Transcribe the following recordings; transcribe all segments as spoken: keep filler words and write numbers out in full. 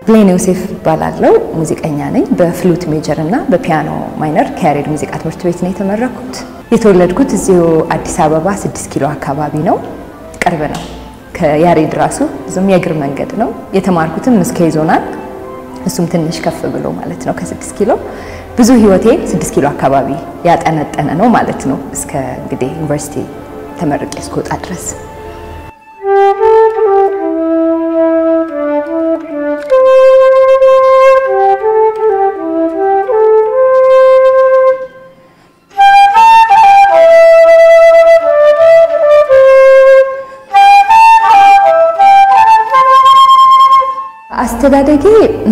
ብሌን ዮሴፍ ባላለው ሙዚቀኛ ነኝ በፍሉት ሜጀር እና በፒያኖ ማይነር ከያሬድ ሙዚቃ ትምህርት ቤት ነው የተመረኩት የተወለድኩት እዚሁ አዲስ አበባ ስድስት ኪሎ አካባቢ ነው ቅርብ ነው ከያሬድ ራሱ ዝም የእግር መንገድ ነው የተማርኩትም እስከ ዞናል እሱም ትንሽ ከፍ ብሎ ማለት ነው ከ6 ኪሎ ብዙ ህይወቴ ስድስት ኪሎ አካባቢ ያጠነጠነ ነው ማለት ነው እስከ እንግዲህ ዩኒቨርሲቲ ተመርቄ እስከወጣ ድረስ አስተዳደጌ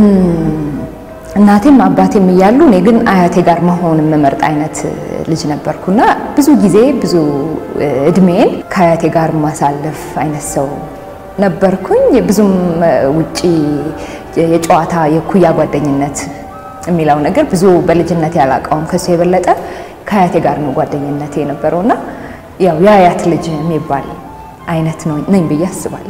እናቴም አባቴም ይያሉ እኔ ግን አያቴ ጋር መሆን መመርጥ አይነት ልጅ ነበርኩና ብዙ ጊዜ ብዙ እድሜን ከአያቴ ጋር ማሳለፍ አይነት ሰው ነበርኩኝ ብዙም ውጪ የጨዋታ የኩያ ጓደኝነት የሚላው ነገር ብዙ በልጅነት ያላቀውም ከሱ የበለጠ ከአያቴ ጋር ነው ጓደኝነቴ ነበርውና ያው ያያት ልጅ የሚባል አይነት ነው ነኝ ብዬ አስባለሁ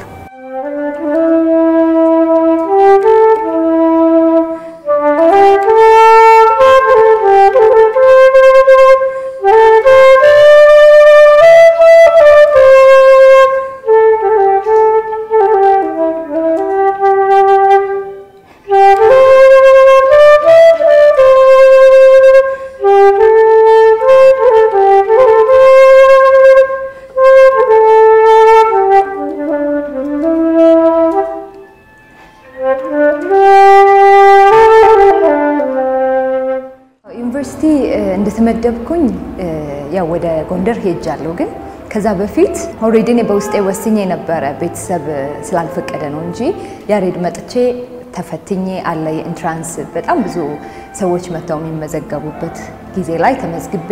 ዩኒቨርሲቲ እንደተመደብኩኝ ያው ወደ ጎንደር ሄጃለሁ ግን ከዛ በፊት ኦሬዲ እኔ በውስጤ ወስኜ ነበር ቤተሰብ ስላልፈቀደ ነው እንጂ ያሬድ መጥቼ ተፈትኜ አለ የኢንትራንስ በጣም ብዙ ሰዎች መተው የሚመዘገቡበት ጊዜ ላይ ተመዝግቤ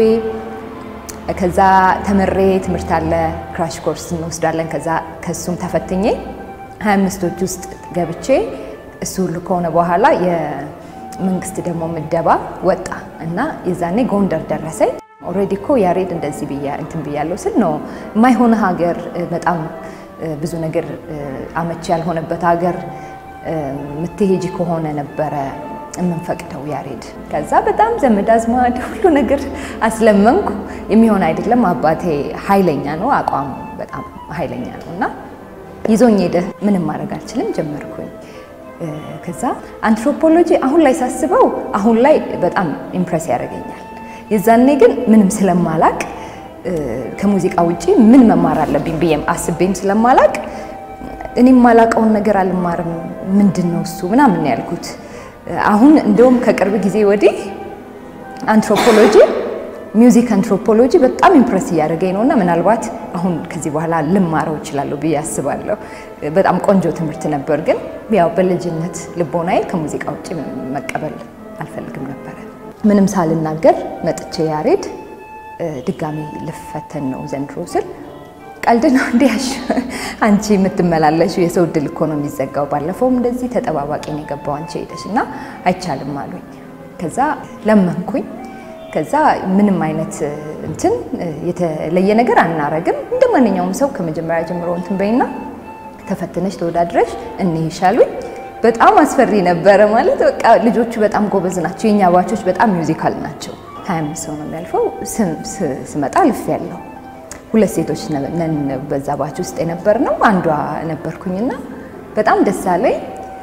ከዛ ተመሬ ትምህርት አለ ክራሽ ኮርስ እንወስዳለን ከዛ ከሱም ተፈትኜ ሃያ አምስቶች ውስጥ ገብቼ እሱ ሁሉ ከሆነ በኋላ የመንግስት ደግሞ ምደባ ወጣ እና የዛኔ ጎንደር ደረሰኝ ኦሬዲ ኮ ያሬድ እንደዚህ ብያ እንትን ብያለሁ ስል ነው ማይሆነ ሀገር በጣም ብዙ ነገር አመቺ ያልሆነበት ሀገር ምትሄጂ ከሆነ ነበር እንፈቅደው ያሬድ ከዛ በጣም ዘመድ አዝማድ ሁሉ ነገር አስለመንኩ የሚሆን አይደለም አባቴ ኃይለኛ ነው አቋም በጣም ኃይለኛ ነውና ይዞኝ ሄደ ምንም ማድረግ አልችልም ጀመርኩኝ ከዛ አንትሮፖሎጂ አሁን ላይ ሳስበው አሁን ላይ በጣም ኢምፕሬስ ያደርገኛል የዛኔ ግን ምንም ስለማላቅ ከሙዚቃ ውጪ ምን መማር አለብኝ ብዬም አስቤም ስለማላቅ እኔም ማላቀውን ነገር አልማርም ምንድነው እሱ ምናምን ያልኩት አሁን እንደውም ከቅርብ ጊዜ ወዲህ አንትሮፖሎጂ ሚውዚክ አንትሮፖሎጂ በጣም ኢምፕሬስ ያደርገኝ ነውና ምናልባት አሁን ከዚህ በኋላ ልማረው ይችላልው ብዬ አስባለሁ በጣም ቆንጆ ትምህርት ነበር ግን ያው በልጅነት ልቦናዬ ከሙዚቃ ውጪ መቀበል አልፈልግም ነበር ምንም ሳልናገር መጥቼ ያሬድ ድጋሚ ልፈተን ነው ዘንድሮ ስል ቀልድ ነው እንዲያሽ አንቺ የምትመላለሽ የሰው ድል ኢኮኖሚ ዘጋው ባለፈው እንደዚህ ተጠባባቂ ነው የገባው አንቺ ሄደሽና አይቻልም አሉኝ ከዛ ለመንኩኝ ከዛ ምንም አይነት እንትን የተለየ ነገር አናረግም እንደማንኛውም ሰው ከመጀመሪያ ጀምሮ እንትን በይና ተፈተነሽ ተወዳድረሽ እንይሻሉኝ በጣም አስፈሪ ነበር ማለት በቃ ልጆቹ በጣም ጎበዝ ናቸው የኛ ባቾች በጣም ሚውዚካል ናቸው ሃያ አምስት ሰው ነው የሚያልፈው ስመጣ ልፍ ያለው ሁለት ሴቶች ነን በዛ ባች ውስጥ የነበር ነው አንዷ ነበርኩኝና በጣም ደስ አለኝ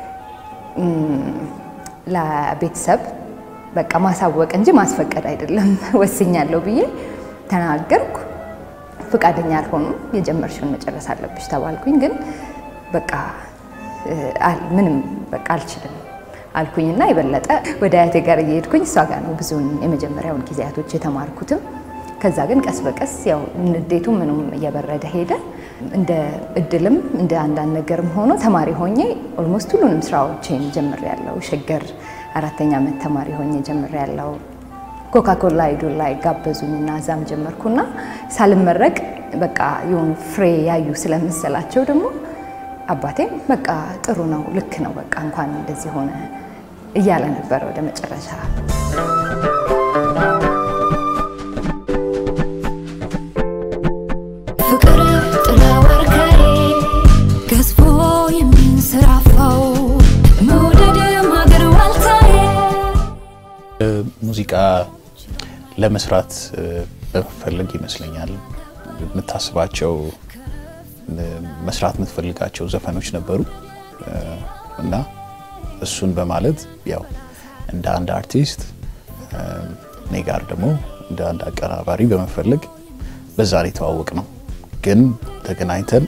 ለቤተሰብ በቃ ማሳወቅ እንጂ ማስፈቀድ አይደለም ወስኛለሁ ብዬ ተናገርኩ ፍቃደኛ አልሆኑም የጀመርሽውን መጨረስ አለብሽ ተባልኩኝ ግን በቃ አል ምንም በቃ አልችልም አልኩኝና ይበለጠ ወደ አያቴ ጋር እየሄድኩኝ እሷ ጋር ነው ብዙን የመጀመሪያውን ጊዜያቶች የተማርኩትም ከዛ ግን ቀስ በቀስ ያው ንዴቱ ምንም እየበረደ ሄደ እንደ እድልም እንደ አንዳንድ ነገርም ሆኖ ተማሪ ሆኜ ኦልሞስት ሁሉንም ስራዎችን ጀምሬያለሁ ሸገር አራተኛ ዓመት ተማሪ ሆኜ ጀምሬያለሁ ኮካኮላ አይዶል ላይ ጋበዙኝና ዛም ጀመርኩና ሳልመረቅ በቃ የሆነ ፍሬ ያዩ ስለመሰላቸው ደግሞ አባቴ በቃ ጥሩ ነው ልክ ነው በቃ እንኳን እንደዚህ ሆነ እያለ ነበር ወደ መጨረሻ ፍቅር ጥላ ወርካዬ ገዝፎ የሚንሰራፋው መውደድ ሙዚቃ ለመስራት በመፈለግ ይመስለኛል የምታስባቸው መስራት የምትፈልጋቸው ዘፈኖች ነበሩ እና እሱን በማለት ያው እንደ አንድ አርቲስት ኔጋር ደግሞ እንደ አንድ አቀራባሪ በመፈለግ በዛሬ ተዋወቅ ነው ግን ተገናኝተን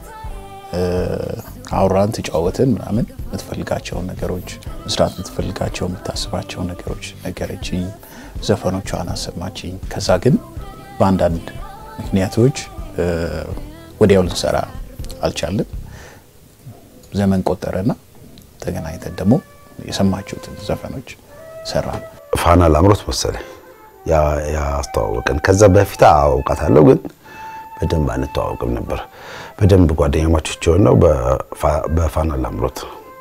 አውራን ተጫወተን ምናምን የምትፈልጋቸው ነገሮች መስራት የምትፈልጋቸው የምታስባቸው ነገሮች ነገረችኝ ዘፈኖቿን አሰማችኝ ከዛ ግን በአንዳንድ ምክንያቶች ወዲያው ልንሰራ አልቻለም ዘመን ቆጠረና ተገናኝተን ደግሞ የሰማችሁትን ዘፈኖች ሰራን ፋና ላምሮት መሰለ ያ ያ አስተዋወቀን ከዛ በፊት አውቃታለሁ ግን በደንብ አንተዋወቅም ነበር በደንብ ጓደኛማቾች ሆነው በፋና ላምሮት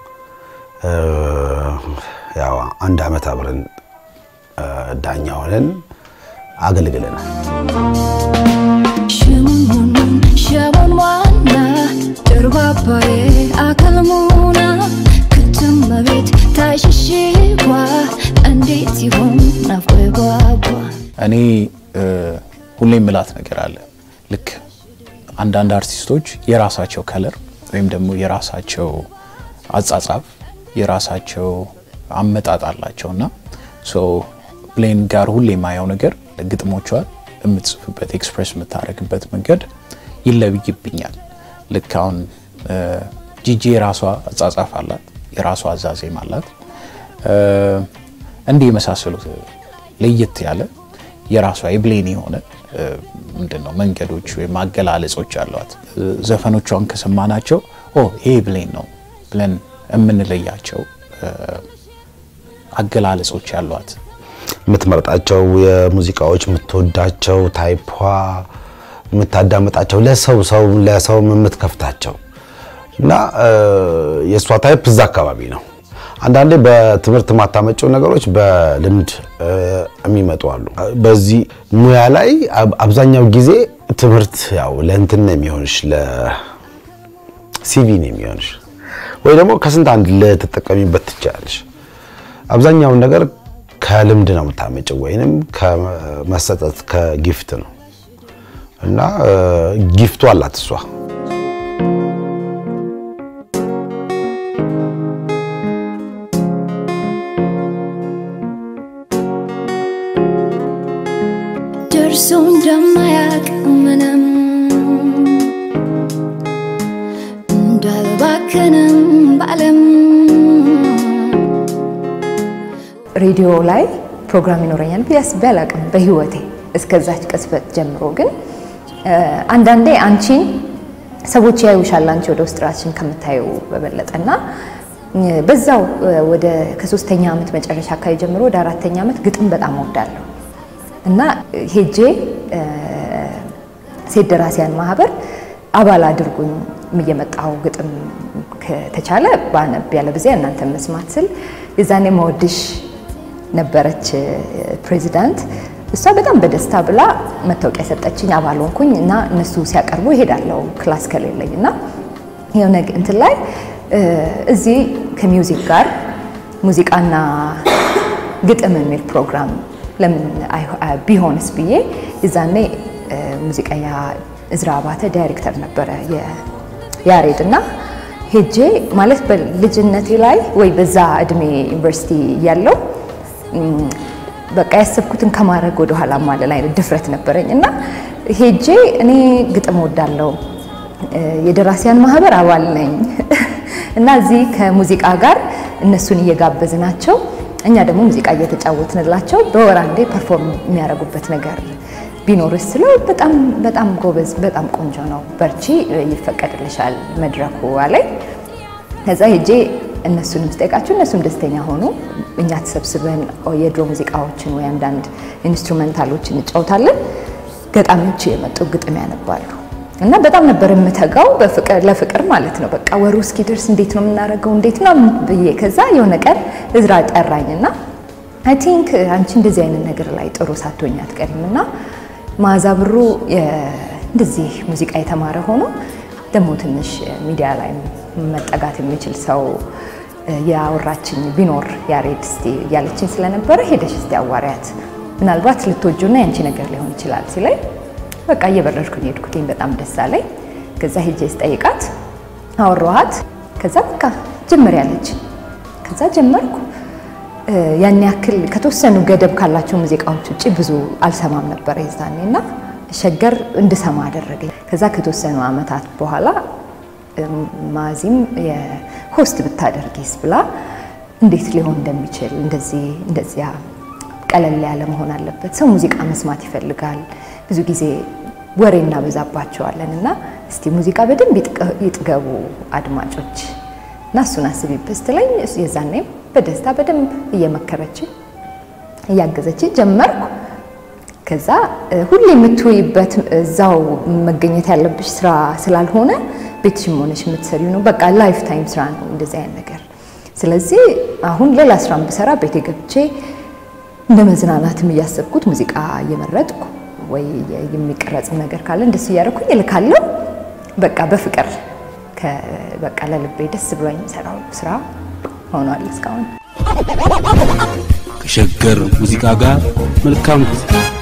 ያው አንድ አመት አብረን ዳኛ ሆነን አገልግለናል ሽሙን ሸሙን ዋና ድርባባዬ አከልሙና ክትመቤት ታሽሽጓ እንዴት ይሆን ናፍቆይጓጓ እኔ ሁሌ ምላት ነገር አለ ልክ አንዳንድ አርቲስቶች የራሳቸው ከለር ወይም ደግሞ የራሳቸው አጻጻፍ የራሳቸው አመጣጥ አላቸውና ሶ ብሌን ጋር ሁሌ ማየው ነገር ለግጥሞቿ የምትጽፍበት ኤክስፕሬስ የምታረግበት መንገድ ይለብይብኛል ልክ አሁን ጂጂ የራሷ አጻጻፍ አላት የራሷ አዛዜም አላት እንዲህ መሳሰሉት ለየት ያለ የራሷ የብሌን የሆነ ምንድነው መንገዶች ወይ ማገላለጾች አሏት ዘፈኖቿን ከሰማናቸው ኦ ይሄ ብሌን ነው ብለን እምንለያቸው አገላለጾች አሏት ምትመርጣቸው የሙዚቃዎች ምትወዳቸው ታይፖ ምታዳምጣቸው ለሰው ሰው ለሰው ምትከፍታቸው እና የሷ ታይፕ እዛ አካባቢ ነው አንዳንዴ በትምህርት ማታመጪው ነገሮች በልምድ የሚመጡ አሉ በዚህ ሙያ ላይ አብዛኛው ጊዜ ትምህርት ያው ለእንትን ነው የሚሆንሽ ለሲቪ ነው የሚሆንሽ ወይ ደግሞ ከስንት አንድ ለተጠቀሚበት ትቻለሽ አብዛኛው ነገር ከልምድ ነው የምታመጪው ወይንም ከመሰጠት ከጊፍት ነው እና ጊፍቱ አላት እሷ ደርሶ እንደማያውቅ ምንም እንዳልባከንም ባለም ሬዲዮ ላይ ፕሮግራም ይኖረኛል ቢያስ በላቅም በህይወቴ እስከዛች ቅስበት ጀምሮ ግን አንዳንዴ አንቺን ሰዎች ያዩሻል አንቺ ወደ ውስጥ ራስሽን ከምታዩ በበለጠና በዛው ወደ ከሶስተኛ አመት መጨረሻ አካባቢ ጀምሮ ወደ አራተኛ አመት ግጥም በጣም ወዳለሁ እና ሄጄ ሴት ደራሲያን ማህበር አባል አድርጉኝ እየመጣው ግጥም ከተቻለ ባነብ ያለ በዚያ እናንተ መስማት ስል የዛኔ መወድሽ ነበረች ፕሬዚዳንት እሷ በጣም በደስታ ብላ መታወቂያ ሰጠችኝ አባል ሆንኩኝ እና እነሱ ሲያቀርቡ ይሄዳለው ክላስ ከሌለኝና የሆነ እንትን ላይ እዚህ ከሚውዚክ ጋር ሙዚቃና ግጥም የሚል ፕሮግራም ለምን ቢሆንስ ብዬ የዛኔ ሙዚቀኛ እዝራ አባተ ዳይሬክተር ነበረ የያሬድና ሄጄ ማለት በልጅነቴ ላይ ወይ በዛ እድሜ ዩኒቨርሲቲ ያለው በቃ ያሰብኩትን ከማረግ ወደ ኋላ ማለት ላይ ድፍረት ነበርኝና ሄጄ እኔ ግጥም ወዳለው የደራሲያን ማህበር አባል ነኝ እና እዚህ ከሙዚቃ ጋር እነሱን እየጋበዝናቸው እኛ ደግሞ ሙዚቃ እየተጫወትንላቸው በወር አንዴ ፐርፎርም የሚያረጉበት ነገር ቢኖርስ ስለ በጣም በጣም ጎበዝ በጣም ቆንጆ ነው በርቺ ይፈቀድልሻል መድረኩ አለኝ ከዛ ሄጄ እነሱንም ስጠይቃቸው እነሱም ደስተኛ ሆኑ እኛ ተሰብስበን የድሮ ሙዚቃዎችን ወይ አንዳንድ ኢንስትሩሜንታሎችን እንጫወታለን ገጣሚዎች የመጡ ግጥም ያነባሉ እና በጣም ነበር የምተጋው በፍቅር ለፍቅር ማለት ነው በቃ ወሩ እስኪደርስ እንዴት ነው የምናረጋው እንዴት ነው ብዬ ከዛ የሆነ ቀን እዝራ ጠራኝና አይ ቲንክ አንቺ እንደዚህ አይነት ነገር ላይ ጥሩ ሳትሆኛ አትቀሪምና ማዛብሩ እንደዚህ ሙዚቃ የተማረ ሆኖ ደሞ ትንሽ ሚዲያ ላይ መጠጋት የሚችል ሰው ያወራችኝ ቢኖር ያሬድ እስቲ ያለችኝ ስለነበረ ሄደሽ እስቲ አዋሪያት ምናልባት ልትወጁና ያንቺ ነገር ሊሆን ይችላል ሲለኝ በቃ እየበረርኩኝ ሄድኩኝ በጣም ደስ አለኝ ከዛ ሄጄ ስጠይቃት አወራኋት ከዛ በቃ ጀመር ያለች ከዛ ጀመርኩ ያን ያክል ከተወሰኑ ገደብ ካላቸው ሙዚቃዎች ውጪ ብዙ አልሰማም ነበር ይዛኔና ሸገር እንድሰማ አደረገኝ ከዛ ከተወሰኑ አመታት በኋላ ማዚም የሆስት ብታደርጊስ ብላ እንዴት ሊሆን እንደሚችል እንደዚህ እንደዚያ ቀለል ያለ መሆን አለበት ሰው ሙዚቃ መስማት ይፈልጋል ብዙ ጊዜ ወሬና በዛባቸዋለንና እስቲ ሙዚቃ በደንብ ይጥገቡ አድማጮች ናሱና ስቢብስት ላይ የዛኔ በደስታ በደንብ እየመከረች እያገዘች ጀመርኩ ከዛ ሁሌ የምትውይበት እዛው መገኘት ያለብሽ ስራ ስላልሆነ ቤትሽም ሆነሽ የምትሰሪው ነው በቃ ላይፍ ታይም ስራ ነው እንደዚህ አይነት ነገር ስለዚህ አሁን ሌላ ስራም በሰራ ቤቴ ገብቼ እንደመዝናናትም እያሰብኩት ሙዚቃ እየመረጥኩ ወይ የሚቀረጽ ነገር ካለ እንደሱ ያረኩኝ ልካለው በቃ በፍቅር ከበቃ ለልቤ ደስ ብሎኝ ሰራው ስራ ሆኗል እስካሁን ከሸገር ሙዚቃ ጋር መልካም ጊዜ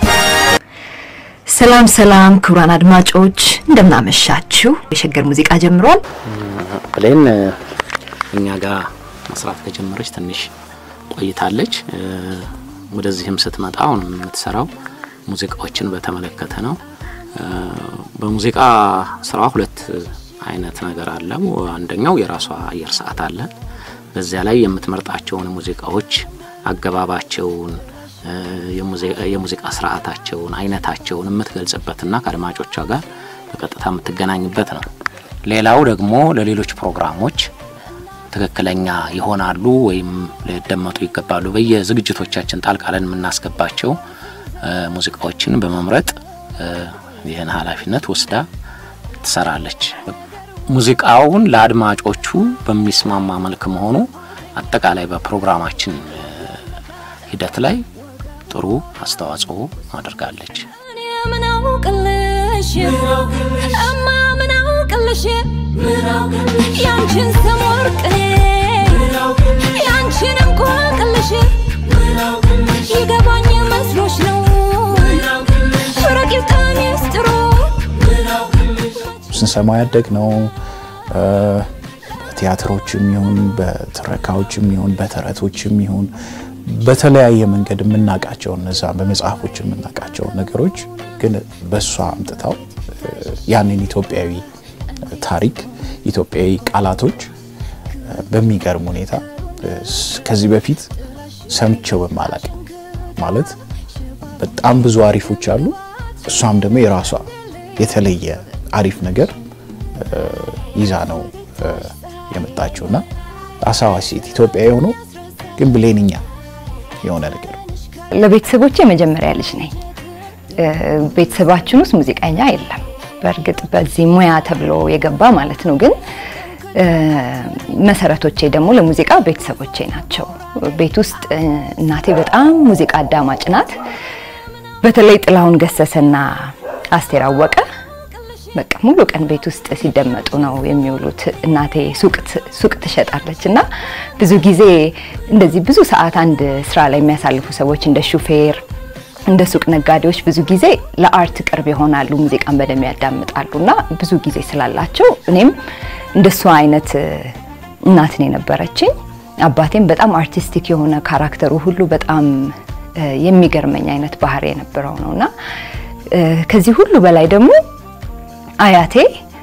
ሰላም ሰላም ክቡራን አድማጮች እንደምናመሻችሁ የሸገር ሙዚቃ ጀምሯል ብለን እኛ ጋር መስራት ከጀመረች ትንሽ ቆይታለች ወደዚህም ስትመጣ አሁን የምትሰራው ሙዚቃዎችን በተመለከተ ነው በሙዚቃ ስራ ሁለት አይነት ነገር አለ አንደኛው የራሷ አየር ሰዓት አለ በዚያ ላይ የምትመርጣቸው ሙዚቃዎች አገባባቸውን የሙዚቃ ስርዓታቸውን አይነታቸውን የምትገልጽበትና ከአድማጮቿ ጋር በቀጥታ የምትገናኝበት ነው ሌላው ደግሞ ለሌሎች ፕሮግራሞች ትክክለኛ ይሆናሉ ወይም ለደመጡ ይገባሉ በየዝግጅቶቻችን ጣልቃለን የምናስገባቸው ሙዚቃዎችን በመምረጥ ይሄን ኃላፊነት ወስዳ ትሰራለች ሙዚቃውን ለአድማጮቹ በሚስማማ መልኩ መሆኑ አጠቃላይ በፕሮግራማችን ሂደት ላይ ጥሩ አስተዋጽኦ አድርጋለች ምናው ቅልሽ አማ ምናው ቅልሽ ያንቺን ሰሞርቅኔ ያንቺንም ቆቅልሽ ይገባኝ መስሎሽ ነው ረቂቅ ሚስጥሩ ስንሰማ ያደግ ነው በቲያትሮችም ይሁን በትረካዎችም ይሁን በተረቶችም ይሁን በተለያየ መንገድ የምናቃቸው እነዛ በመጽሐፎች የምናቃቸው ነገሮች ግን በሷ አምጥታው ያንን ኢትዮጵያዊ ታሪክ ኢትዮጵያዊ ቃላቶች በሚገርም ሁኔታ ከዚህ በፊት ሰምቼው በማላቅ ማለት በጣም ብዙ አሪፎች አሉ እሷም ደግሞ የራሷ የተለየ አሪፍ ነገር ይዛ ነው የመጣችውና አሳዋሲት ኢትዮጵያዊ ሆኖ ግን ብሌንኛ የሆነ ነገር ለቤተሰቦቼ መጀመሪያ ልጅ ነኝ ቤተሰባችን ውስጥ ሙዚቀኛ የለም በርግጥ በዚህ ሙያ ተብሎ የገባ ማለት ነው ግን መሰረቶቼ ደግሞ ለሙዚቃ ቤተሰቦቼ ናቸው ቤት ውስጥ እናቴ በጣም ሙዚቃ አዳማጭ ናት በተለይ ጥላሁን ገሰሰና አስቴር አወቀ በቃ ሙሉ ቀን ቤት ውስጥ ሲደመጡ ነው የሚውሉት እናቴ ሱቅ ሱቅ ትሸጣለችና ብዙ ጊዜ እንደዚህ ብዙ ሰዓት አንድ ስራ ላይ የሚያሳልፉ ሰዎች እንደ ሹፌር እንደ ሱቅ ነጋዴዎች ብዙ ጊዜ ለአርት ቅርብ ይሆናሉ ሙዚቃን በደም ያዳምጣሉና ብዙ ጊዜ ስላላቸው እኔም እንደሱ አይነት እናት ነኝ ነበረችኝ አባቴም በጣም አርቲስቲክ የሆነ ካራክተሩ ሁሉ በጣም የሚገርመኝ አይነት ባህሪ የነበረው ነውና ከዚህ ሁሉ በላይ ደግሞ አያቴ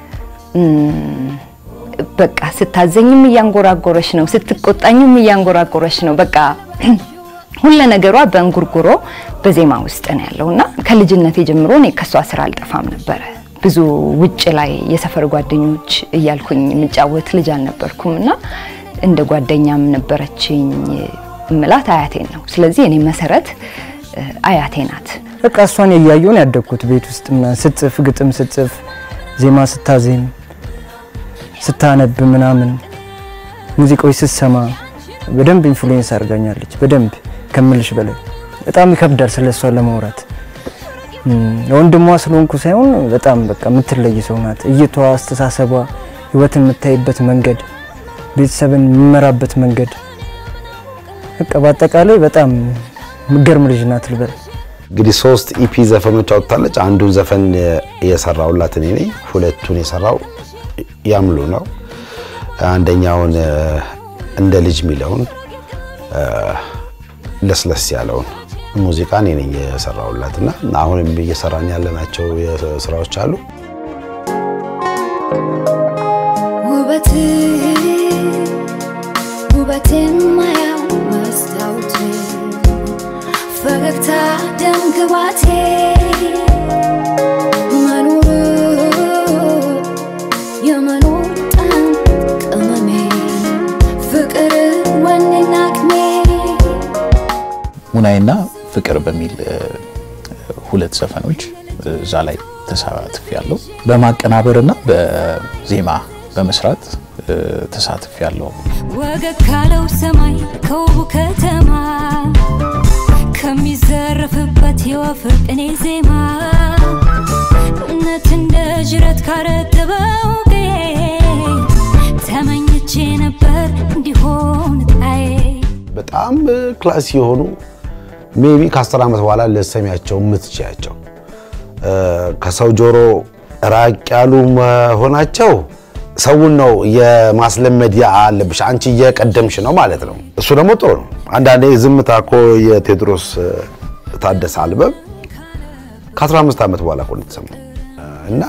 በቃ ስታዘኝም ያንጎራጎረሽ ነው ስትቆጣኝም ያንጎራጎረሽ ነው በቃ ሁሉ ነገሯ በእንጉርጉሮ በዜማ ውስጥ ነው ያለውና ከልጅነቴ ጀምሮ እኔ ከሷ ስራ አልጠፋም ነበር ብዙ ውጭ ላይ የሰፈር ጓደኞች እያልኩኝ ምጫወት ልጅ አልነበርኩምና እንደ ጓደኛም ነበረችኝ ምላት አያቴ ነው ስለዚህ እኔ መሰረት አያቴ ናት በቃ እሷን ያያዩን ያደኩት ቤት ውስጥ ምናምን ስትጽፍ ግጥም ስትጽፍ ዜማ ስታዜም ስታነብ ምናምን ሙዚቃዎች ስትሰማ በደንብ ኢንፍሉዌንስ አድርጋኛለች በደንብ ከመልሽ በላይ በጣም ይከብዳል ስለሷ ለማውራት ወንድሟ ስለሆንኩ ሳይሆን በጣም በቃ ምትለይ ሰው ናት እይቷ አስተሳሰቧ ህይወትን የምታይበት መንገድ ቤተሰብን መመራበት መንገድ በቃ በአጠቃላይ በጣም ምገርም ልጅ ናት ልበል። እንግዲህ ሶስት ኢፒ ዘፈኖች አውጥታለች። አንዱን ዘፈን የሰራውላት እኔ ነኝ። ሁለቱን የሰራው ያምሉ ነው። አንደኛውን እንደ ልጅ ሚለውን ለስለስ ያለውን ሙዚቃ እኔ ነኝ የሰራውላትና አሁንም እየሰራን ያለናቸው ስራዎች አሉ። ውበት ውበትን ማያው መስታወት ፈገግታ ደም ግባቴ መኖር የመኖር ጣም ቅመሜ ፍቅር ወኔና አቅሜ ሙናይና ፍቅር በሚል ሁለት ዘፈኖች እዛ ላይ ተሳትፌያለሁ። በማቀናበርና በዜማ በመስራት ተሳትፌያለሁ። ወገግ ካለው ሰማይ ከውቡ ከተማ ከሚዘረፍበት የወፍር ቅኔ ዜማ እነት እንደ ጅረት ካረጠበው ተመኝቼ ነበር እንዲሆን ታይ በጣም ክላስ የሆኑ ሜቢ ከአስር ዓመት በኋላ ለሰሚያቸው ምትቻቸው ከሰው ጆሮ ራቅ ያሉ መሆናቸው ሰውን ነው የማስለመድ ያለብሽ አንቺ እየቀደምሽ ነው ማለት ነው። እሱ ደግሞ ጥሩ ነው። አንዳንዴ ዝምታ እኮ የቴድሮስ ታደሰ አልበም ከ15 ዓመት በኋላ እኮ ተሰማ እና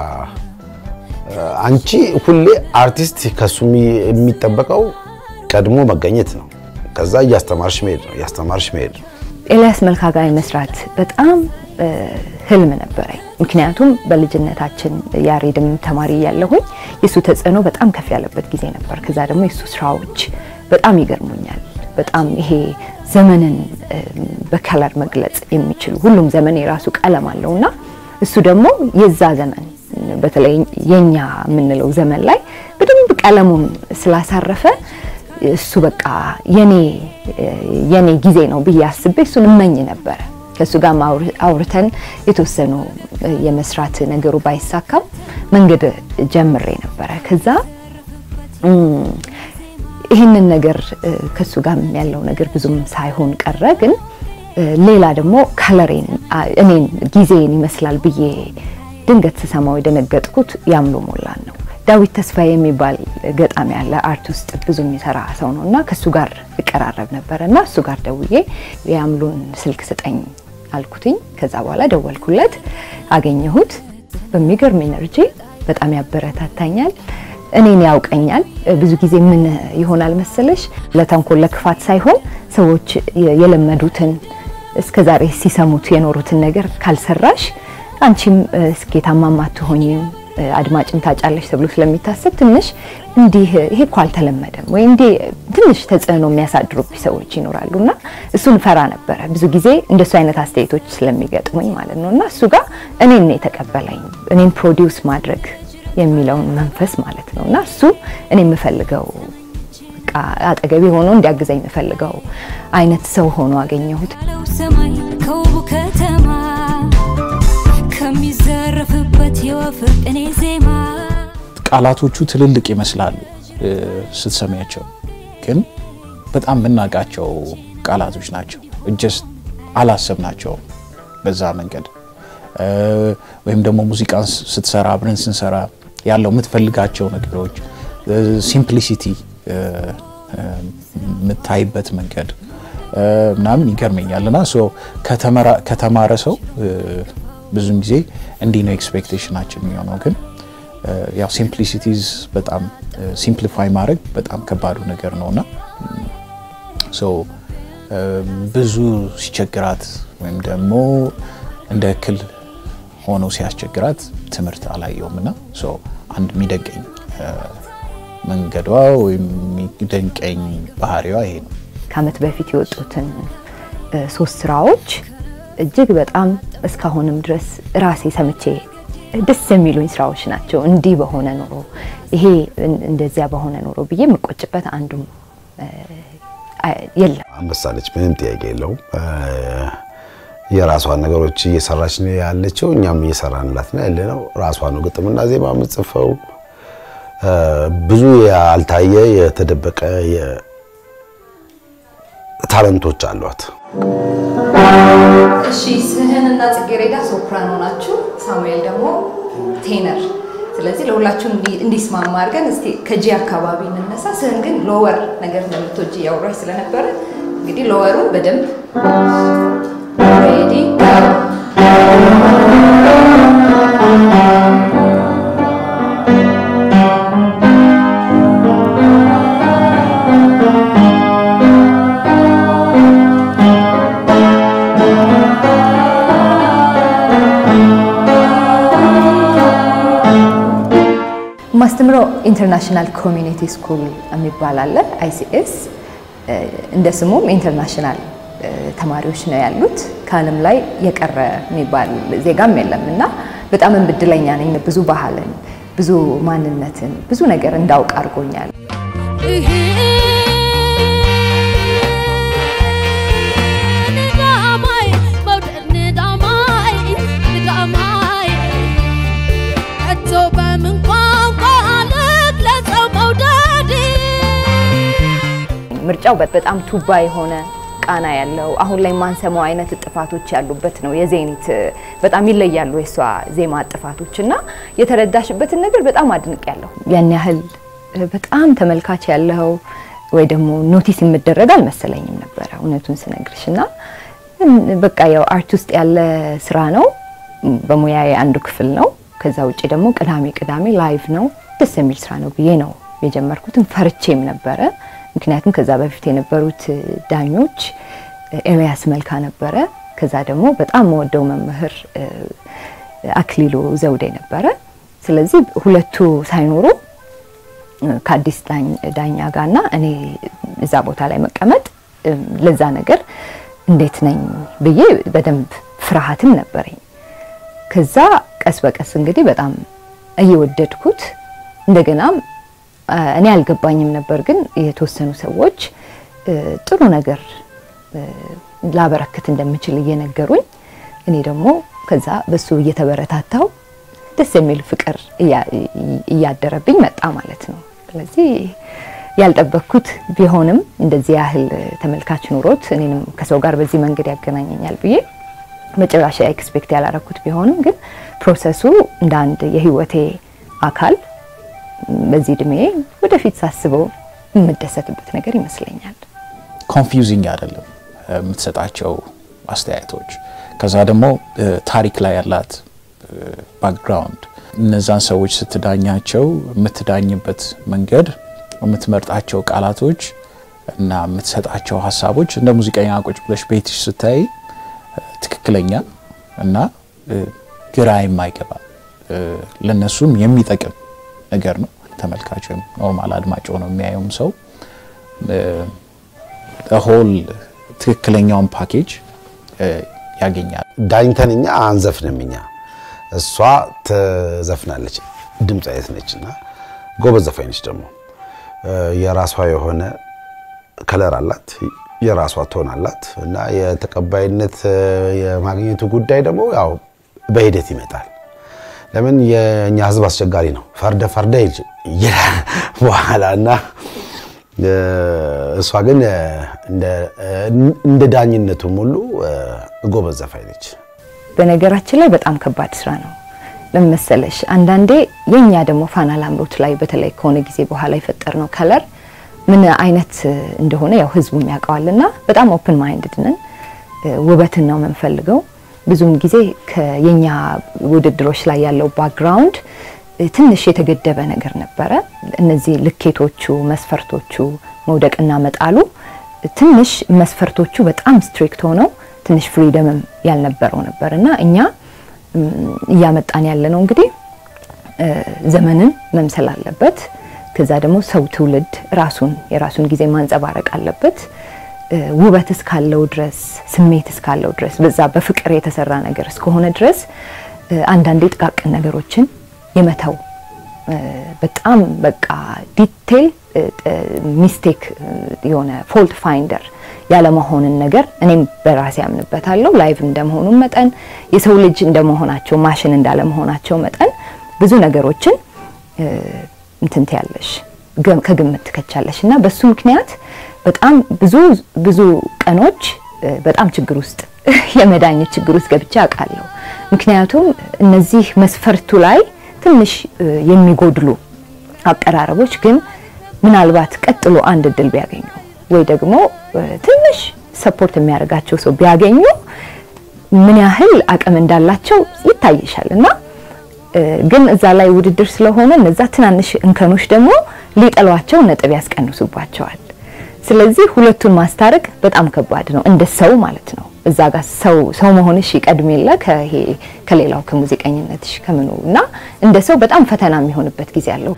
አንቺ ሁሌ አርቲስት ከሱ የሚጠበቀው ቀድሞ መገኘት ነው። ከዛ ያስተማርሽ መሄድ ነው ያስተማርሽ መሄድ ነው። ኤልያስ መልካ ጋር መስራት በጣም ህልም ነበረኝ። ምክንያቱም በልጅነታችን ያሬድም ተማሪ ያለሁኝ የሱ ተጽዕኖ በጣም ከፍ ያለበት ጊዜ ነበር። ከዛ ደግሞ የሱ ስራዎች በጣም ይገርሙኛል። በጣም ይሄ ዘመንን በከለር መግለጽ የሚችሉ ሁሉም ዘመን የራሱ ቀለም አለውና እሱ ደግሞ የዛ ዘመን በተለይ የኛ ምንለው ዘመን ላይ በደንብ ቀለሙን ስላሳረፈ እሱ በቃ የኔ የኔ ጊዜ ነው በያስብ እሱን እመኝ ነበር። ከሱ ጋር አውርተን የተወሰኑ የመስራት ነገሩ ባይሳካም መንገድ ጀምሬ ነበር። ከዛ ይሄንን ነገር ከሱ ጋር ያለው ነገር ብዙም ሳይሆን ቀረ። ግን ሌላ ደግሞ ከለሬን እኔን ጊዜን ይመስላል ብዬ ድንገት ተሰማው የደነገጥኩት ያምሉ ሞላን ነው። ዳዊት ተስፋዬ የሚባል ገጣሚ ያለ አርት ውስጥ ብዙ የሚሰራ ሰው ነውና ከሱ ጋር እቀራረብ ነበርና እሱ ጋር ደውዬ ያምሉን ስልክ ስጠኝ አልኩትኝ። ከዛ በኋላ ደወልኩለት አገኘሁት። በሚገርም ኢነርጂ በጣም ያበረታታኛል። እኔን ያውቀኛል። ብዙ ጊዜ ምን ይሆናል መሰለሽ ለተንኮል ለክፋት ሳይሆን ሰዎች የለመዱትን እስከዛሬ ሲሰሙት የኖሩትን ነገር ካልሰራሽ አንቺም ስኬታማ ማትሆኚም አድማጭም ታጫለሽ ተብሎ ስለሚታሰብ ትንሽ እንዲህ ይሄ እኮ አልተለመደም ወይ እንዴ ትንሽ ተጽዕኖ የሚያሳድሩብኝ ሰዎች ይኖራሉና እሱን ፈራ ነበር። ብዙ ጊዜ እንደሱ አይነት አስተያየቶች ስለሚገጥሙኝ ማለት ነውና እሱ ጋር እኔን ነው የተቀበለኝ። እኔን ፕሮዲዩስ ማድረግ የሚለውን መንፈስ ማለት ነውና እሱ እኔ የምፈልገው በቃ አጠገቤ ሆኖ እንዲያግዘኝ የምፈልገው አይነት ሰው ሆኖ አገኘሁት። ሰማይ ከውቡ ከተማ ከሚዘረፍበት የወፍር ቅኔ ዜማ ቃላቶቹ ትልልቅ ይመስላሉ ስትሰሚያቸው፣ ግን በጣም ምናቃቸው ቃላቶች ናቸው። እጅስ አላሰብናቸው በዛ መንገድ ወይም ደግሞ ሙዚቃን ስትሰራ አብረን ስንሰራ ያለው የምትፈልጋቸው ነገሮች ሲምፕሊሲቲ የምታይበት መንገድ ምናምን ይገርመኛልና ሶ ከተማራ ከተማረ ሰው ብዙ ጊዜ እንዲህ ነው ኤክስፔክቴሽናችን የሚሆነው። ግን ያው ሲምፕሊሲቲዝ በጣም ሲምፕሊፋይ ማድረግ በጣም ከባዱ ነገር ነውና ሶ ብዙ ሲቸግራት ወይም ደግሞ እንደ እክል ሆኖ ሲያስቸግራት ትምህርት አላየውምና ሶ አንድ የሚደንቀኝ መንገዷ ወይም የሚደንቀኝ ባህሪዋ ይሄ ነው። ከአመት በፊት የወጡትን ሶስት ስራዎች እጅግ በጣም እስካሁንም ድረስ ራሴ ሰምቼ ደስ የሚሉኝ ስራዎች ናቸው። እንዲህ በሆነ ኖሮ ይሄ እንደዚያ በሆነ ኖሮ ብዬ መቆጭበት አንዱም የለም። አንበሳለች ምንም ጥያቄ የለውም። የራሷን ነገሮች እየሰራች ነው ያለችው፣ እኛም እየሰራንላት ነው ያለነው። ራሷ ነው ግጥምና ዜማ የምትጽፈው፣ ብዙ ያልታየ የተደበቀ ታለንቶች አሏት። እሺ ስህንና ጽጌረዳ ሶፕራኖ ናችሁ ሳሙኤል ደግሞ ቴነር ስለዚህ ለሁላችሁም እንዲስማማ አድርገን እስቲ ከጂ አካባቢ እንነሳ ስህን ግን ሎወር ነገር እንደምትወጂ ያወራሽ ስለነበረ እንግዲህ ሎወሩን በደንብ ሬዲ ማስተምሮ ኢንተርናሽናል ኮሚኒቲ ስኩል የሚባል አለ አይሲኤስ እንደ ስሙም ኢንተርናሽናል ተማሪዎች ነው ያሉት ካለም ላይ የቀረ የሚባል ዜጋም የለምና በጣም እንብድለኛ ነኝ ብዙ ባህልን ብዙ ማንነትን ብዙ ነገር እንዳውቅ አድርጎኛል ምርጫው በጣም ቱባ የሆነ ቃና ያለው አሁን ላይ ማንሰማው አይነት ጥፋቶች ያሉበት ነው የዜኒት በጣም ይለያሉ የሷ ዜማ ጥፋቶችና የተረዳሽበትን ነገር በጣም አድንቅ ያለው ያን ያህል በጣም ተመልካች ያለው ወይ ደግሞ ኖቲስ የሚደረግ አልመሰለኝም ነበር እውነቱን ስነግርሽና በቃ ያው አርቲስት ያለ ስራ ነው በሙያዬ አንዱ ክፍል ነው ከዛ ውጪ ደግሞ ቅዳሜ ቅዳሜ ላይቭ ነው ደስ የሚል ስራ ነው ብዬ ነው የጀመርኩትን ፈርቼም ነበር ምክንያቱም ከዛ በፊት የነበሩት ዳኞች ኤልያስ መልካ ነበር ከዛ ደግሞ በጣም ወደው መምህር አክሊሉ ዘውዴ ነበር ስለዚህ ሁለቱ ሳይኖሩ ከአዲስ ዳኝ ዳኛ ጋርና እኔ እዛ ቦታ ላይ መቀመጥ ለዛ ነገር እንዴት ነኝ ብዬ በደንብ ፍርሃትም ነበርኝ ከዛ ቀስ በቀስ እንግዲህ በጣም እየወደድኩት እንደገና እኔ አልገባኝም ነበር ግን የተወሰኑ ሰዎች ጥሩ ነገር ላበረከት እንደምችል እየነገሩኝ እኔ ደግሞ ከዛ በሱ እየተበረታታው ደስ የሚል ፍቅር እያደረብኝ መጣ ማለት ነው ስለዚህ ያልጠበቅኩት ቢሆንም እንደዚህ ያህል ተመልካች ኑሮት እኔንም ከሰው ጋር በዚህ መንገድ ያገናኘኛል ብዬ መጨረሻ ኤክስፔክት ያላረኩት ቢሆንም ግን ፕሮሰሱ እንደ አንድ የህይወቴ አካል በዚህ ድሜ ወደፊት ሳስበው የምደሰትበት ነገር ይመስለኛል ኮንፊውዚንግ አይደለም የምትሰጣቸው አስተያየቶች ከዛ ደግሞ ታሪክ ላይ ያላት ባክግራውንድ እነዛን ሰዎች ስትዳኛቸው የምትዳኝበት መንገድ የምትመርጣቸው ቃላቶች እና የምትሰጣቸው ሐሳቦች እንደ ሙዚቀኛ ቁጭ ብለሽ ቤትሽ ስታይ ትክክለኛ እና ግራ የማይገባ ለነሱም የሚጠቅም ነገር ነው ተመልካቹም ኖርማል አድማጭ ሆኖ የሚያየውም ሰው ሆል ትክክለኛውን ፓኬጅ ያገኛል ዳኝተንኛ አንዘፍነምኛ እሷ ተዘፍናለች ድምጻየት ነችና ጎበዝ ዘፋኝ ነች ደግሞ የራሷ የሆነ ከለር አላት የራሷ ቶን አላት እና የተቀባይነት የማግኘቱ ጉዳይ ደግሞ ያው በሂደት ይመጣል ለምን የኛ ህዝብ አስቸጋሪ ነው ፈርደ ፈርደ ይላል በኋላና እሷ ግን እንደ እንደ ዳኝነቱ ሙሉ ጎበዝ ዘፋኝ ነች በነገራችን ላይ በጣም ከባድ ስራ ነው ለምሳሌሽ አንዳንዴ የኛ ደግሞ ፋና ላምሮት ላይ በተለይ ከሆነ ጊዜ በኋላ ይፈጠርነው ከለር ምን አይነት እንደሆነ ያው ህዝቡ የሚያውቀዋልና በጣም ኦፕን ማይንድድ ነን ውበትን ነው መንፈልገው ብዙም ጊዜ ከየኛ ውድድሮች ላይ ያለው ባክግራውንድ ትንሽ የተገደበ ነገር ነበር እነዚህ ልኬቶቹ መስፈርቶቹ መውደቅና መጣሉ ትንሽ መስፈርቶቹ በጣም ስትሪክት ሆነው ትንሽ ፍሪደም ያልነበረው ነበርና እኛ ያመጣን ያለነው እንግዲህ ዘመንን መምሰል አለበት ከዛ ደግሞ ሰው ትውልድ ራሱን የራሱን ጊዜ ማንጸባረቅ አለበት ውበት እስካለው ድረስ ስሜት እስካለው ድረስ በዛ በፍቅር የተሰራ ነገር እስከሆነ ድረስ አንዳንዴ ጥቃቅን ነገሮችን የመተው በጣም በቃ ዲቴል ሚስቴክ የሆነ ፎልት ፋይንደር ያለ መሆንን ነገር እኔም በራሴ አምንበታለሁ ላይቭ እንደመሆኑ መጠን የሰው ልጅ እንደመሆናቸው ማሽን እንዳለ መሆናቸው መጠን ብዙ ነገሮችን እንትን ትያለሽ ከግምት ትከቻለሽና በሱ ምክንያት በጣም ብዙ ብዙ ቀኖች በጣም ችግር ውስጥ የመዳኘት ችግር ውስጥ ገብቻ አቃለሁ ምክንያቱም እነዚህ መስፈርቱ ላይ ትንሽ የሚጎድሉ አቀራረቦች ግን ምናልባት ቀጥሎ አንድ ድል ቢያገኙ ወይ ደግሞ ትንሽ ሰፖርት የሚያደርጋቸው ሰው ቢያገኙ ምን ያህል አቅም እንዳላቸው ይታይሻልና ግን እዛ ላይ ውድድር ስለሆነ እነዛ ትናንሽ እንከኖች ደግሞ ሊጠሏቸው ነጥብ ያስቀንሱባቸዋል ስለዚህ ሁለቱን ማስታረቅ በጣም ከባድ ነው እንደ ሰው ማለት ነው እዛ ጋር ሰው ሰው መሆንሽ ይቀድምላ ከሄ ከሌላው ከሙዚቀኝነትሽ ከምኑና እንደ ሰው በጣም ፈተና የሚሆንበት ጊዜ አለው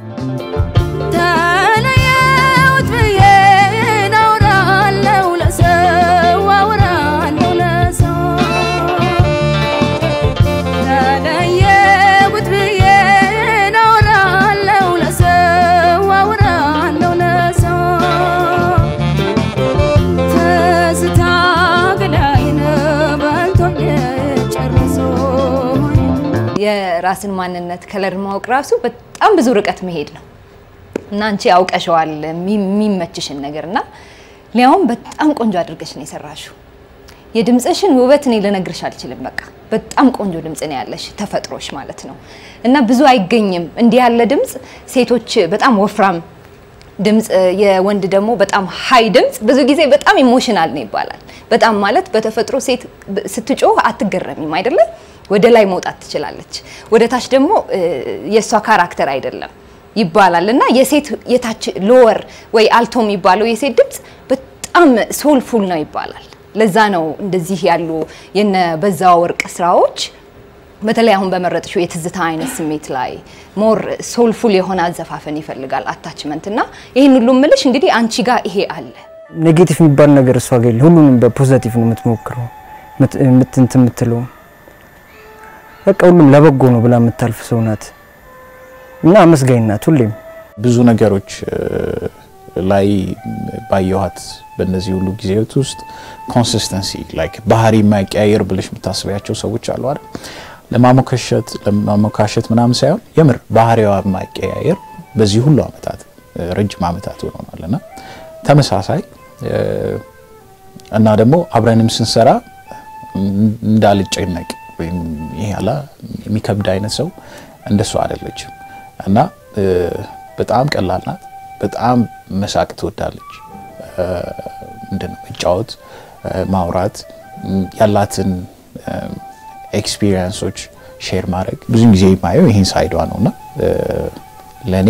የራስን ማንነት ከለር ማወቅ ራሱ በጣም ብዙ ርቀት መሄድ ነው እና አንቺ አውቀሽዋል የሚመችሽን ነገርና ሊያውም በጣም ቆንጆ አድርገሽ ነው የሰራሽው የድምጽሽን ውበት እኔ ልነግርሽ አልችልም በቃ በጣም ቆንጆ ድምጽ ነው ያለሽ ተፈጥሮሽ ማለት ነው እና ብዙ አይገኝም እንዲህ ያለ ድምጽ ሴቶች በጣም ወፍራም ድምጽ የወንድ ደግሞ በጣም ሃይ ድምጽ ብዙ ጊዜ በጣም ኢሞሽናል ነው ይባላል በጣም ማለት በተፈጥሮ ሴት ስትጮህ አትገረሚም አይደለ ወደ ላይ መውጣት ትችላለች ወደ ታች ደግሞ የሷ ካራክተር አይደለም ይባላልና የሴት የታች ሎወር ወይ አልቶ የሚባለው የሴት ድምጽ በጣም ሶልፉል ነው ይባላል ለዛ ነው እንደዚህ ያሉ የነ በዛው ወርቅ ስራዎች በተለይ አሁን በመረጥሽው የትዝታ አይነት ስሜት ላይ ሞር ሶልፉል የሆነ አዘፋፈን ይፈልጋል አታችመንትና ይሄን ሁሉ ምልሽ እንግዲህ አንቺ ጋር ይሄ አለ ኔጌቲቭ የሚባል ነገር እሷ ጋር ሁሉንም በፖዚቲቭ ነው የምትሞክረው ምትንት የምትለው በቃ ሁሉም ለበጎ ነው ብላ የምታልፍ ሰው ናት እና አመስጋኝ ናት ሁሌም ብዙ ነገሮች ላይ ባየኋት በእነዚህ ሁሉ ጊዜያት ውስጥ ኮንሲስተንሲ ላይክ ባህሪ ማይቀያየር ብለሽ የምታስበያቸው ሰዎች አሉ አይደል ለማሞከሸት ለማሞካሸት ምናምን ሳይሆን የምር ባህሪዋ ማይቀያየር በዚህ ሁሉ አመታት ረጅም አመታት ሆኖናልና ተመሳሳይ እና ደግሞ አብረንም ስንሰራ እንዳልጨነቅ ወይም ይያላ የሚከብድ አይነት ሰው እንደሱ አይደለችም እና በጣም ቀላል ናት በጣም መሳቅ ትወዳለች እንደነው መጫወት ማውራት ያላትን ኤክስፒሪየንሶች ሼር ማድረግ ብዙ ጊዜ ማየው ይሄን ሳይዷ ነውና ለኔ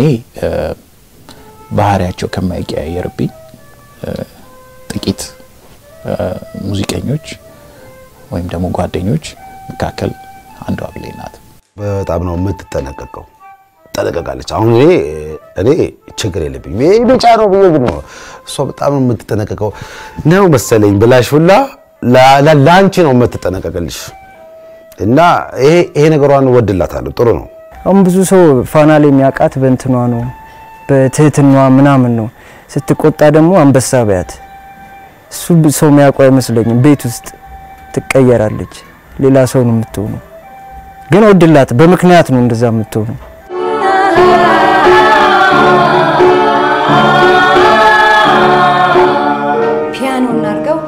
ባህሪያቸው ከማይቀያየርብኝ ጥቂት ሙዚቀኞች ወይም ደግሞ ጓደኞች መካከል አንዷ ብሌን ናት በጣም ነው የምትጠነቀቀው ተጠነቀቃለች አሁን እኔ እኔ ችግር የለብኝም ይሄ ብቻ ነው ብዬ ግን ነው እሷ በጣም ነው የምትጠነቀቀው ነው መሰለኝ ብላሽ ሁላ ላንቺ ነው የምትጠነቀቀልሽ እና ይሄ ይሄ ነገሯን ወድላታለሁ ጥሩ ነው አሁን ብዙ ሰው ፋና ላይ የሚያቃት በእንትኗ ነው በትህትናዋ ምናምን ነው ስትቆጣ ደግሞ አንበሳ በያት እሱ ሰው የሚያውቀው አይመስለኝም ቤት ውስጥ ትቀየራለች ሌላ ሰው ነው የምትሆነው ግን ወድላት በመክንያት ነው እንደዛ የምትሆነው ፒያኖ እናርገው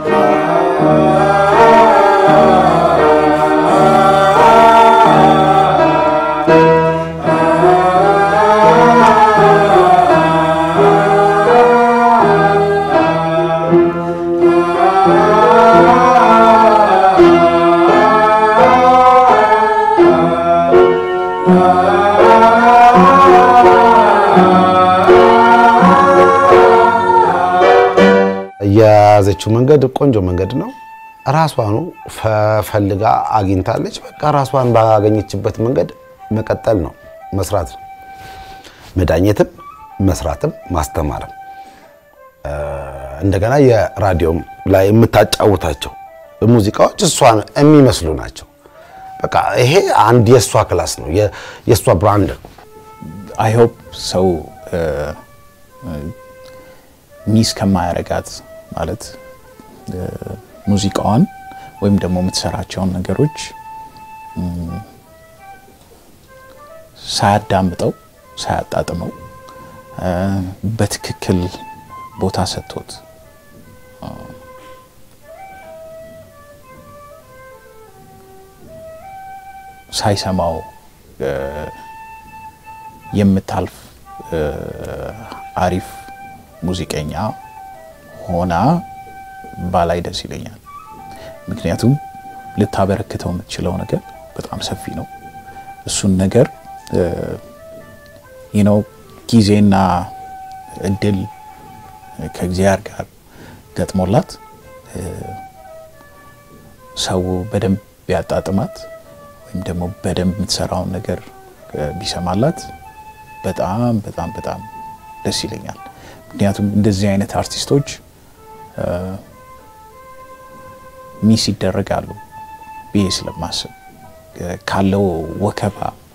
ያዘችው መንገድ ቆንጆ መንገድ ነው ራሷን ፈልጋ አግኝታለች በቃ ራሷን ባገኘችበት መንገድ መቀጠል ነው መስራት ነው መዳኘትም መስራትም ማስተማርም እንደገና የራዲዮም ላይ የምታጫውታቸው ሙዚቃዎች እሷን የሚመስሉ ናቸው በቃ ይሄ አንድ የሷ ክላስ ነው የሷ ብራንድ አይ ሆፕ ሰው ሚስ ከማያረጋት ማለት ሙዚቃውን ወይም ደግሞ የምትሰራቸውን ነገሮች ሳያዳምጠው ሳያጣጥመው በትክክል ቦታ ሰጥቶት ሳይሰማው የምታልፍ አሪፍ ሙዚቀኛ ሆና ባላይ ደስ ይለኛል ምክንያቱም ልታበረክተው የምትችለው ነገር በጣም ሰፊ ነው እሱን ነገር you know ጊዜና እድል ከእግዚአብሔር ጋር ገጥሞላት ሰው በደንብ ቢያጣጥማት ወይም ደግሞ በደንብ የምትሰራው ነገር ቢሰማላት በጣም በጣም በጣም ደስ ይለኛል ምክንያቱም እንደዚህ አይነት አርቲስቶች ሚስ ይደረጋሉ ቢስ ለማሰብ ካለው ወከባ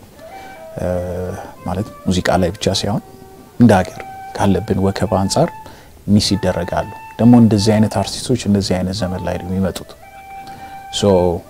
ማለት ሙዚቃ ላይ ብቻ ሳይሆን እንደ ሀገር ካለብን ወከባ አንፃር ሚስ ይደረጋሉ ደግሞ እንደዚህ አይነት አርቲስቶች እንደዚህ አይነት ዘመን ላይ ነው የሚመጡት ሶ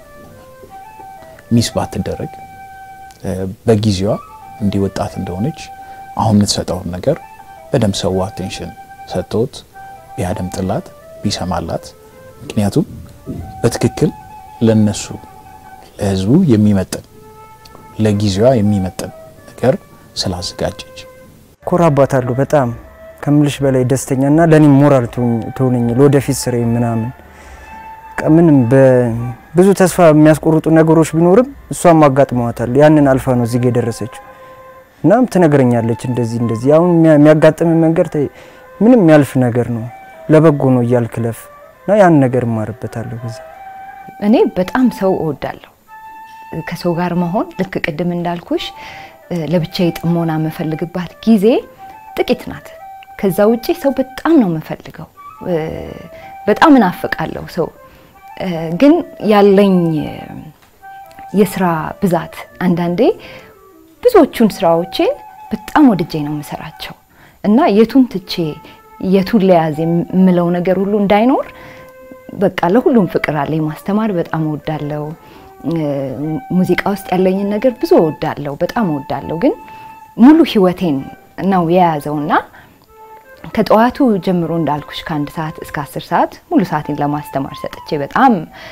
ሚስ ባትደረግ በጊዜዋ እንዲ ወጣት እንደሆነች አሁን የምትሰጠው ነገር በደም ሰው አቴንሽን ሰጥቶት ቢያደምጥላት ቢሰማላት ምክንያቱም በትክክል ለነሱ ለህዝቡ የሚመጥን ለጊዜዋ የሚመጥን ነገር ስላዘጋጀች ኮራባታለሁ በጣም ከምልሽ በላይ ደስተኛና ለኔ ሞራል ትሆነኝ ለወደፊት ስሬ ምናምን ከምንም በብዙ ተስፋ የሚያስቆርጡ ነገሮች ቢኖርም እሷም አጋጥሟታል ያንን አልፋ ነው እዚህ የደረሰችው እናም ትነግረኛለች እንደዚህ እንደዚህ አሁን የሚያጋጥም መንገር ምንም ያልፍ ነገር ነው ለበጎ ነው ይያልክለፍ እና ያን ነገር ማርበታለሁ በዛ እኔ በጣም ሰው እወዳለሁ ከሰው ጋር መሆን ልክ ቅድም እንዳልኩሽ ለብቻዬ ጥሞና መፈልግባት ጊዜ ጥቂት ናት ከዛ ውጪ ሰው በጣም ነው መፈልገው በጣም እናፍቃለሁ ሰው ግን ያለኝ የስራ ብዛት አንዳንዴ ብዙዎቹን ስራዎችን በጣም ወድጄ ነው መሰራቸው እና የቱን ትቼ የቱን ለያዝ የምለው ነገር ሁሉ እንዳይኖር በቃ ለሁሉም ፍቅር አለኝ ማስተማር በጣም እወዳለሁ ሙዚቃ ውስጥ ያለኝ ነገር ብዙ እወዳለሁ በጣም እወዳለሁ ግን ሙሉ ህይወቴን ነው የያዘውና ከጧቱ ጀምሮ እንዳልኩሽ ከአንድ ሰዓት እስከ አስር ሰዓት ሙሉ ሰዓቴን ለማስተማር ሰጥቼ በጣም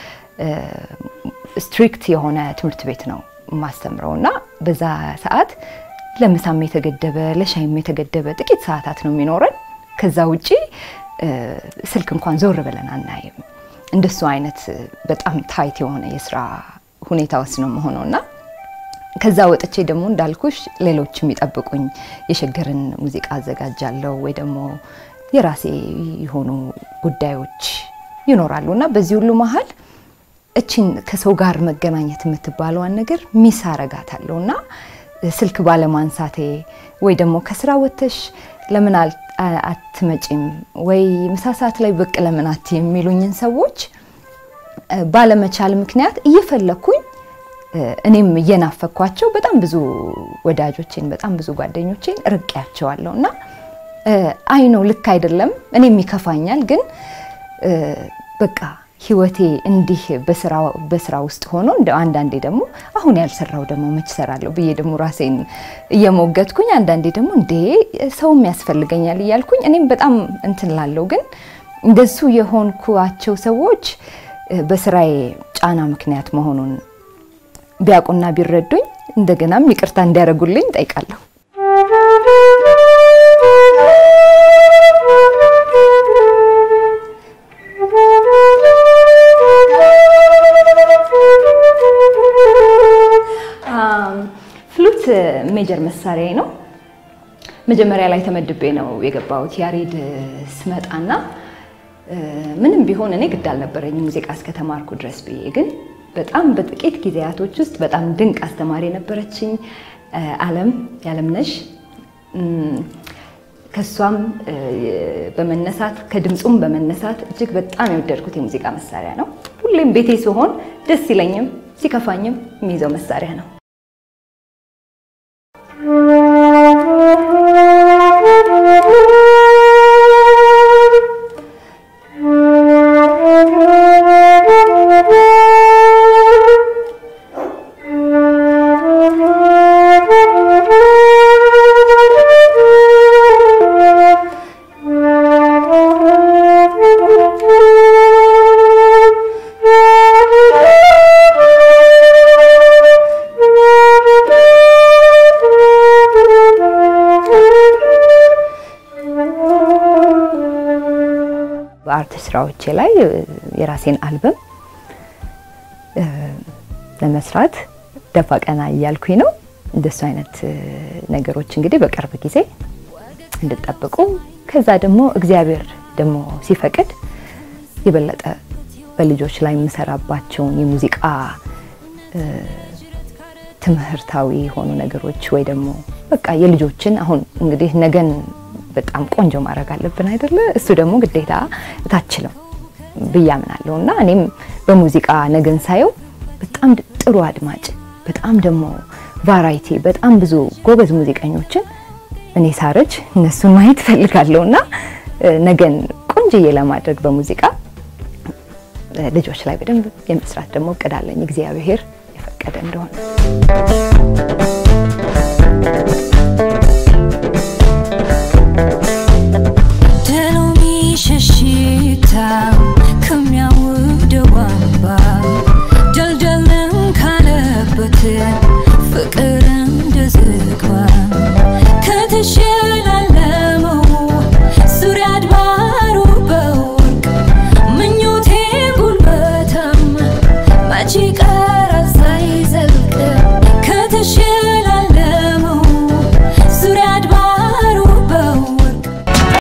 ስትሪክት የሆነ ትምህርት ቤት ነው ማስተምረውና በዛ ሰዓት ለምሳም የተገደበ ለሻይም የተገደበ ጥቂት ሰዓታት ነው የሚኖረን ከዛ ውጪ ስልክ እንኳን ዞር ብለን አናይም እንደሱ አይነት በጣም ታይት የሆነ የስራ ሁኔታ ውስጥ ነው መሆኑና ከዛ ወጥቼ ደግሞ እንዳልኩሽ ሌሎችም ይጠብቁኝ የሸገርን ሙዚቃ አዘጋጃለሁ ወይ ደግሞ የራሴ የሆኑ ጉዳዮች ይኖራሉና በዚህ ሁሉ መሃል እቺን ከሰው ጋር መገናኘት የምትባለው ነገር ሚስ አረጋታለሁና ስልክ ባለማንሳቴ ወይ ደግሞ ከስራ ወጥተሽ ለምን አትመጪም ወይ ምሳሳት ላይ በቅ ለምን አትይ የሚሉኝን ሰዎች ባለመቻል ምክንያት እየፈለኩኝ እኔም እየናፈኳቸው በጣም ብዙ ወዳጆቼን በጣም ብዙ ጓደኞቼን ርቄያቸዋለሁና አይ ነው ልክ አይደለም እኔም ይከፋኛል ግን በቃ ህይወቴ እንዲህ በስራ በስራ ውስጥ ሆኖ እንደ አንድ አንዴ ደግሞ አሁን ያልሰራው ደግሞ መች ሰራለሁ ብዬ ደግሞ ራሴን እየሞገትኩኝ አንድ አንዴ ደግሞ እንዴ ሰውም ያስፈልገኛል ይያልኩኝ እኔም በጣም እንትላለው ግን እንደሱ የሆንኩአቸው ሰዎች በስራዬ ጫና ምክንያት መሆኑን ቢያቁና ቢረዱኝ እንደገናም ይቅርታ እንዲያረጉልኝ ጠይቃለሁ ፍሉት ሜጀር መሳሪያ ነው መጀመሪያ ላይ ተመድቤ ነው የገባሁት ያሬድ ስመጣና ምንም ቢሆን እኔ ግድ አልነበረኝ ሙዚቃ እስከተማርኩ ድረስ ብዬ ግን በጣም በጥቂት ጊዜያቶች ውስጥ በጣም ድንቅ አስተማሪ ነበረችኝ ዓለም ያለምነሽ ከሷም በመነሳት ከድምጹም በመነሳት እጅግ በጣም የወደድኩት የሙዚቃ መሳሪያ ነው ሁሌም ቤቴ ሲሆን ደስ ይለኝም ሲከፋኝም የሚይዘው መሳሪያ ነው ስራዎቼ ላይ የራሴን አልበም ለመስራት ደፋ ቀና እያልኩኝ ነው እንደሱ አይነት ነገሮች እንግዲህ በቅርብ ጊዜ እንድጠብቁ ከዛ ደግሞ እግዚአብሔር ደግሞ ሲፈቅድ ይበለጠ በልጆች ላይ መሰራባቸው የሙዚቃ ትምህርታዊ ሆኑ ነገሮች ወይ ደግሞ በቃ የልጆችን አሁን እንግዲህ ነገን በጣም ቆንጆ ማድረግ አለብን አይደለ እሱ ደግሞ ግዴታ ታችለው በያምናለውና እኔም በሙዚቃ ነገን ሳየው በጣም ጥሩ አድማጭ በጣም ደግሞ ቫራይቲ በጣም ብዙ ጎበዝ ሙዚቀኞችን እኔ ሳረጅ እነሱን ማየት ፈልጋለሁና ነገን ቆንጆዬ ለማድረግ በሙዚቃ ልጆች ላይ በደንብ የመስራት ደግሞ ቀዳለኝ እግዚአብሔር የፈቀደ እንደሆነ